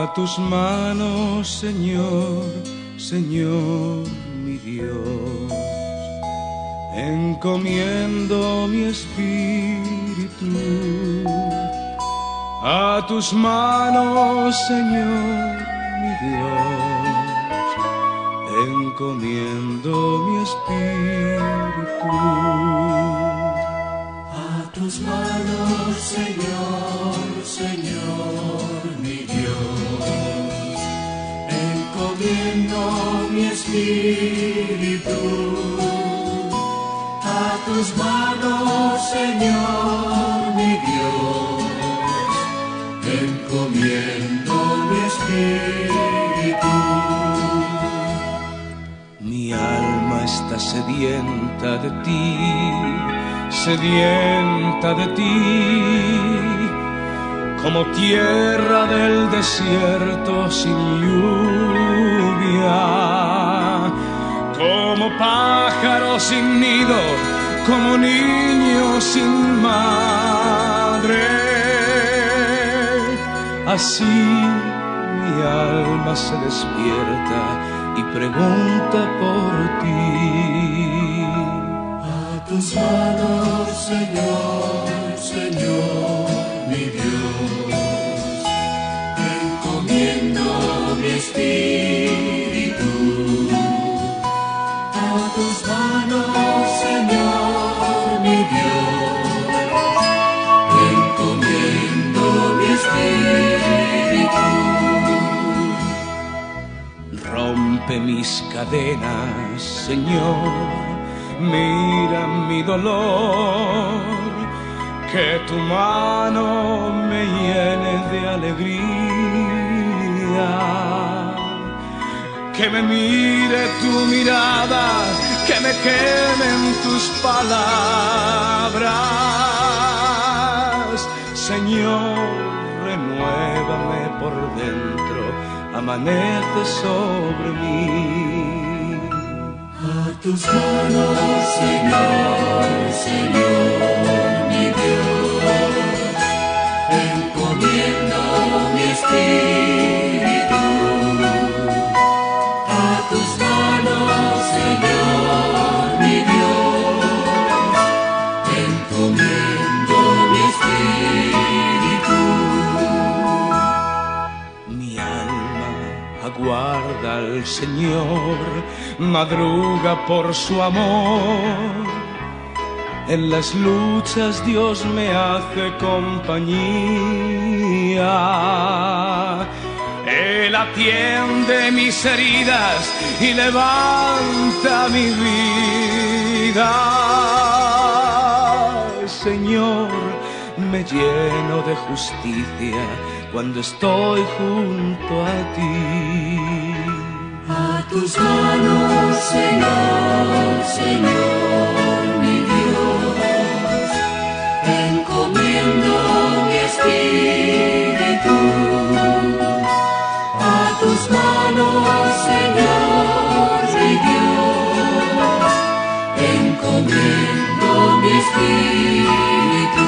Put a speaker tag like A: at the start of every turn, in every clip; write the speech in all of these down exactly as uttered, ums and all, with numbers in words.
A: A tus manos, Señor, Señor mi Dios, encomiendo mi espíritu. A tus manos, Señor mi Dios, encomiendo mi espíritu.
B: A tus manos, Señor, Señor mi Dios, encomiendo mi espíritu. A tus manos, Señor mi Dios, encomiendo mi espíritu.
A: Mi alma está sedienta de ti, sedienta de ti, como tierra del desierto sin lluvia, como pájaro sin nido, como niño sin madre. Así mi alma se despierta y pregunta por ti.
B: A tus manos, Señor, Señor mi Dios, encomiendo mi espíritu. A tus manos, Señor mi Dios, encomiendo mi espíritu.
A: Rompe mis cadenas, Señor, mira mi dolor, que tu mano me llene de alegría, que me mire tu mirada, que me quemen tus palabras. Señor, renuévame por dentro, amanece sobre mí.
B: A tus manos, Señor, Señor mi Dios, encomiendo mi espíritu. A tus manos, Señor mi Dios, encomiendo mi espíritu.
A: Mi alma aguarda al Señor, madruga por su amor. En las luchas Dios me hace compañía. Él atiende mis heridas y levanta mi vida. Señor, me lleno de justicia cuando estoy junto a ti.
B: A tus manos, Señor, Señor mi Dios, encomiendo mi espíritu. A tus manos, Señor mi Dios, encomiendo mi espíritu.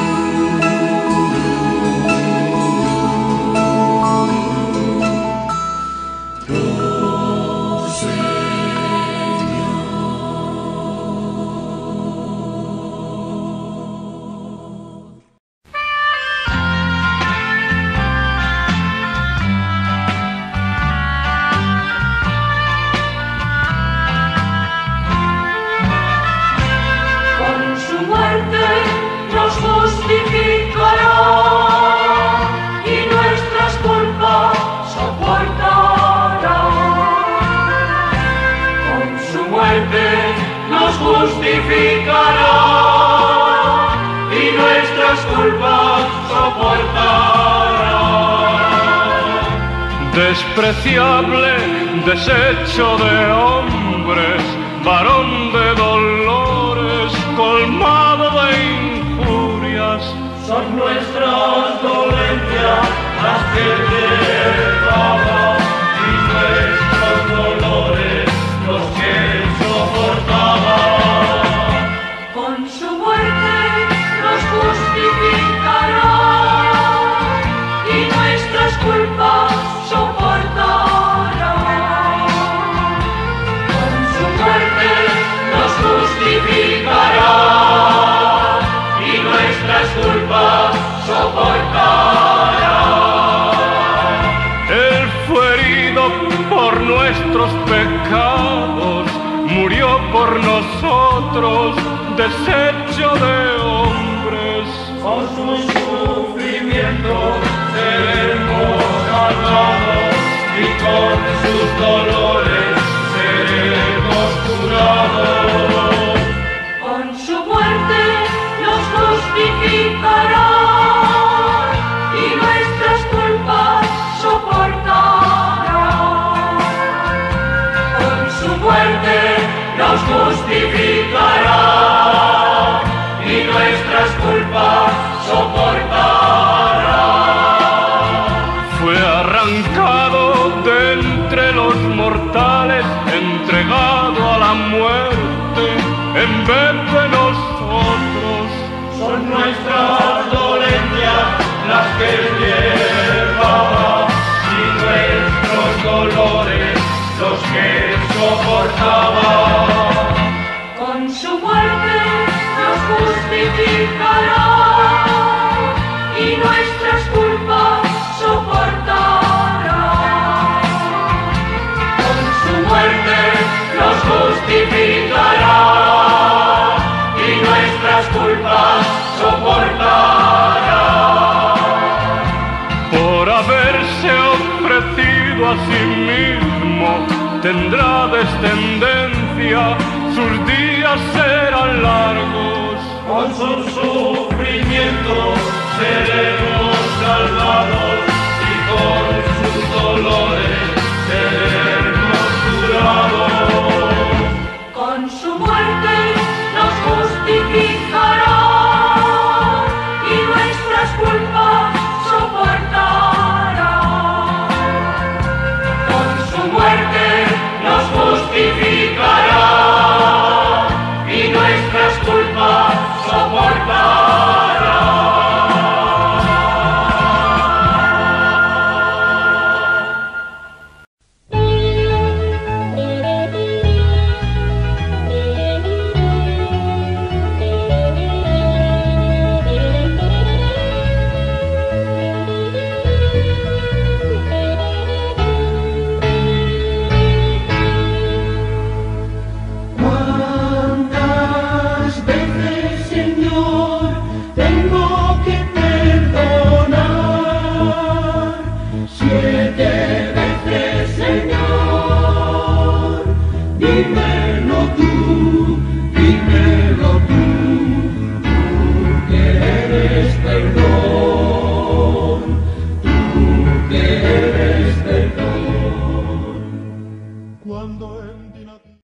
C: Justificará y nuestras culpas soportará. Despreciable, desecho de hombres, varón de dolores, colmado de injurias, son nuestras dolencias las que llevaba y nuestros dolores los que soportaba.
D: Justificará y nuestras culpas son
C: nosotros, desecho de hombres.
A: Con su sufrimiento seremos salvados y con sus dolores seremos curados.
B: Con su muerte nos justificará y nuestras culpas soportará. Con su muerte nos justificará y nuestras culpas soportará.
C: Fue arrancado de entre los mortales, entregado a la muerte en vez de nosotros.
A: Son nuestras dolencias las que él llevaba y nuestros dolores los que soportaba.
B: Con su muerte nos justificará y nuestras culpas soportará. Con su muerte nos justificará y nuestras culpas soportará.
C: Por haberse ofrecido a sí mismo, tendrá descendencia, sus días